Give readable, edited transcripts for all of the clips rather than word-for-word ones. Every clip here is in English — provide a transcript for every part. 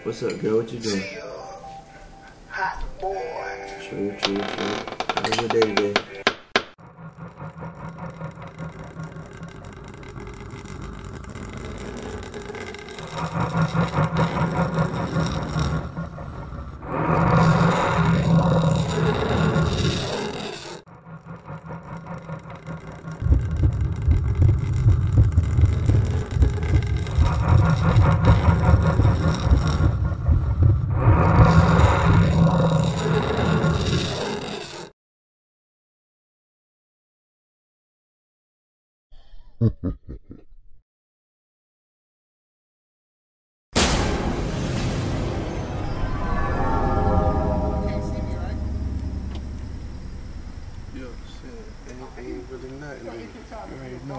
What's up, girl? What you doing? Hot boy. True. How was your day today? Yo, shit, ain't really nothing. You already know.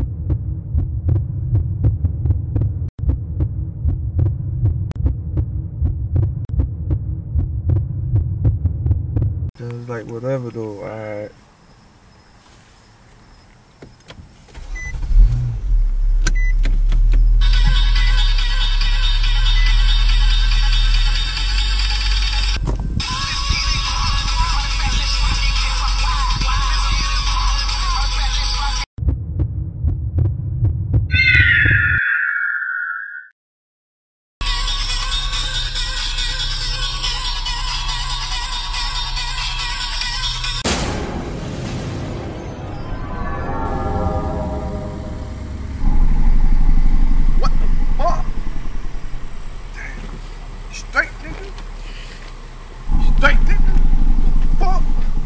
It's like whatever though, alright. Straight, nigga. Fuck.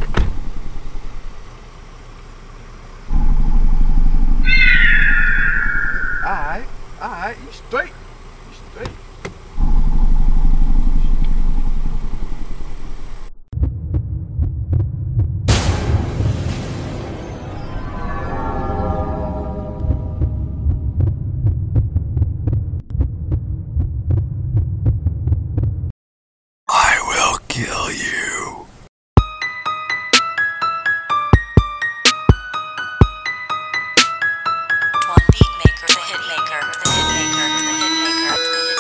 Alright, you straight. I will kill you. One beat maker, the hit maker, the hit maker, the hit maker, the hit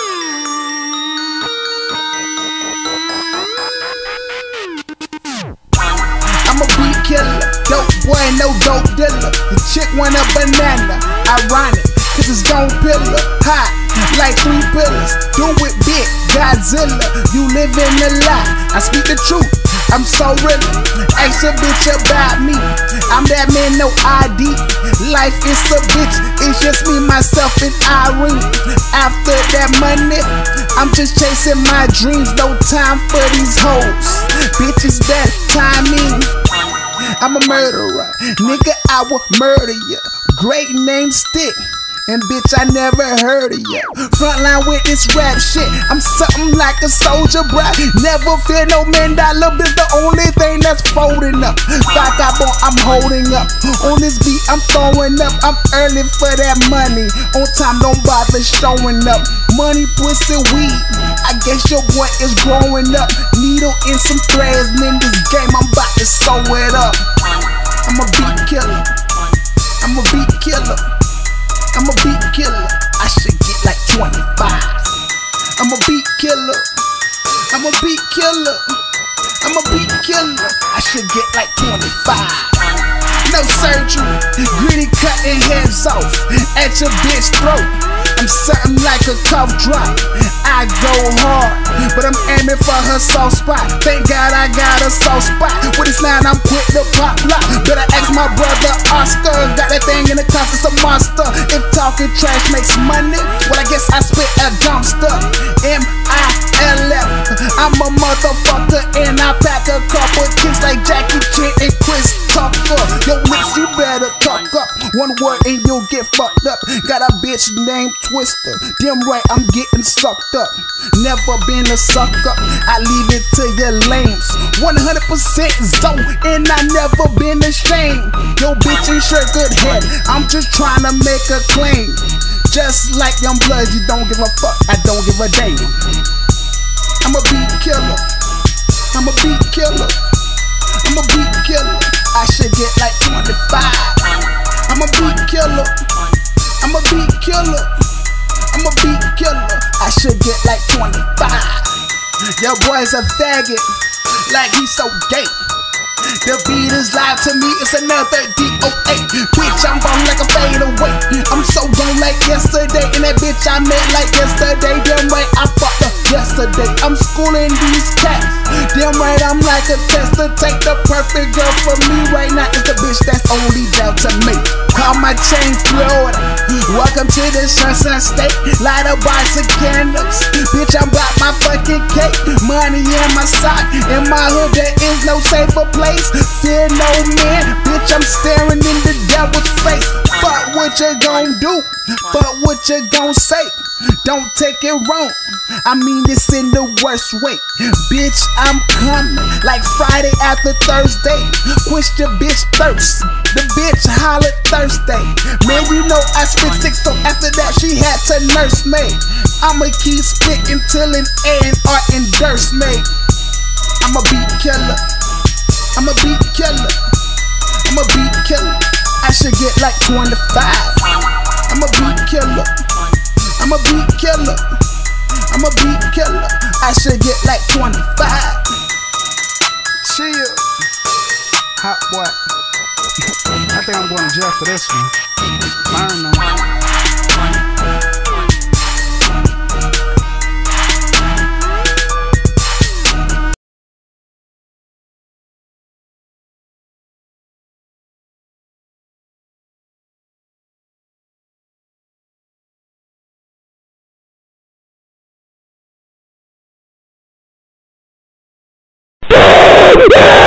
maker. I'm a beat killer, dope boy, no dope dealer. The chick want a banana, ironic, cause it's gon' pillar, hot, like 3 pillars. Do it big, Godzilla, you live in a lie. I speak the truth, I'm so real. Ask a bitch about me, I'm that man, no ID. Life is a bitch, it's just me, myself, and Irene. After that money, I'm just chasing my dreams, no time for these hoes. Bitches that timing. I'm a murderer, nigga, I will murder ya. Great name stick, and bitch, I never heard of ya. Frontline with this rap shit, I'm something like a soldier, bruh. Never fear no man, dollar bill, the only thing that's folding up. Vagabond, I'm holding up. On this beat, I'm throwing up. I'm early for that money. On time, don't bother showing up. Money, pussy, weed. I guess your boy is growing up. Needle in some threads, man, this game, I'm about to sew it up. I'm a beat killer. I'm a beat killer. I'm a beat killer. I should get like 25. I'm a beat killer. I'm a beat killer. I'm a beat killer. I should get like 25. No surgery, gritty cutting heads off at your bitch throat. I'm something like a cough drop. I go hard, but I'm aiming for her soft spot. Thank God I got a soft spot. With this line, I'm quick to pop lock. Better ask my brother Oscar. Got that thing in the closet, it's a monster. If talking trash makes money, well I guess I spit a dumpster. MILF. I'm a motherfucker and I pack a couple kicks like Jackie Chan and Chris Tucker. Yo lips, you better tuck up. One word and you'll get fucked up. Got a bitch named Twister. Damn right, I'm getting sucked up. Never been a sucker, I leave it to your lames. 100% zone, and I never been ashamed. Yo bitch ain't sure good head, I'm just trying to make a claim. Just like Young Blood, you don't give a fuck, I don't give a damn. I'm a beat killer, I'm a beat killer, I'm a beat killer. I should get like 25. I'm a beat killer, I'm a beat killer, I'm a beat killer. I I should get like 25. Your boy's a faggot, like he's so gay. The beat is live to me, it's another DOA. Bitch, I'm gone like a fadeaway. I'm so gone like yesterday, and that bitch I met like yesterday. Damn right, I fucked up yesterday. I'm schooling these cats. Damn right, I'm like a tester. Take the perfect girl for me right now. It's the bitch that's only down to me. Call my chain Florida. Welcome to the Sunshine State. Light up bars of candles. Bitch, I'm about my fucking cake. Money in my sock. In my hood, there is no safer place. Fear no man. Bitch, I'm staring in the devil's face. Fuck what you gon' do. Fuck what you gon' say. Don't take it wrong. I mean this in the worst way. Bitch, I'm coming like Friday after Thursday. Quench the bitch thirst. The bitch hollered Thursday. Man, you know I spit 6, so after that she had to nurse me. I'ma keep spitting till an A&R endorse me. I'm a beat killer. I'm a beat killer. I'm a beat killer. I should get like 25. I'm a beat killer. I'm a beat killer. I'm a beat killer. I should get like 25. Chill. Hot boy. I think I'm going to jail for this one. I don't know. Yeah!